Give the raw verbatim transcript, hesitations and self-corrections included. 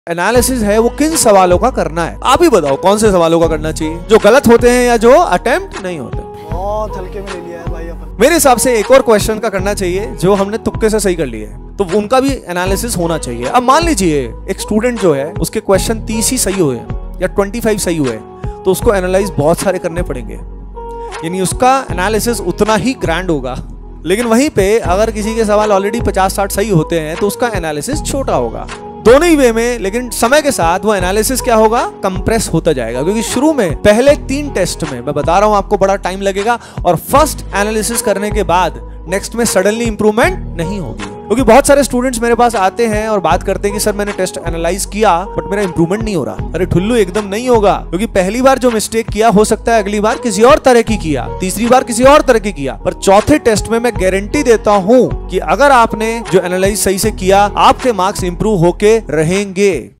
Analysis है वो किन सवालों का करना है। आप ही बताओ कौन से सवालों का करना चाहिए, जो गलत होते हैं या जो अटेम्प्ट नहीं होते। बहुत हल्के में ले लिया है भाई अपन। मेरे हिसाब से एक और क्वेश्चन का करना चाहिए जो हमने तुक्के से सही कर लिए है, तो उनका भी एनालिसिस होना चाहिए। अब मान लीजिए एक स्टूडेंट जो है उसके क्वेश्चन तीस ही सही हुए या पच्चीस सही हुए, तो उसको एनालाइज बहुत सारे करने पड़ेंगे, यानी उसका एनालिसिस उतना ही ग्रैंड होगा। लेकिन वहीं पे अगर किसी के सवाल ऑलरेडी पचास साठ सही होते हैं तो उसका एनालिसिस छोटा होगा। दोनों ही वे में, लेकिन समय के साथ वो एनालिसिस क्या होगा, कंप्रेस होता जाएगा। क्योंकि शुरू में पहले तीन टेस्ट में मैं बता रहा हूं आपको बड़ा टाइम लगेगा, और फर्स्ट एनालिसिस करने के बाद नेक्स्ट में सडनली इंप्रूवमेंट नहीं होगी। क्योंकि बहुत सारे स्टूडेंट्स मेरे पास आते हैं और बात करते हैं कि सर मैंने टेस्ट एनालाइज किया बट मेरा इंप्रूवमेंट नहीं हो रहा। अरे ठुल्लू, एकदम नहीं होगा, क्योंकि पहली बार जो मिस्टेक किया हो सकता है अगली बार किसी और तरह की किया, तीसरी बार किसी और तरह की किया, पर चौथे टेस्ट में मैं गारंटी देता हूं कि अगर आपने जो एनालाइज सही से किया, आपके मार्क्स इंप्रूव होके रहेंगे।